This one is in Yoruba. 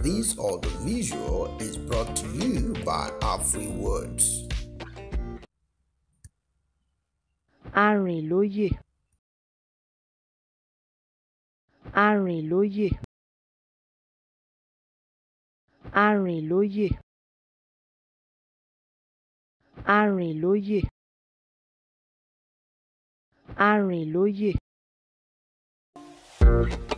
This audiovisual is brought to you by our free words. Arìnlóye. Arìnlóye. Arìnlóye. Arìnlóye. Arìnlóye.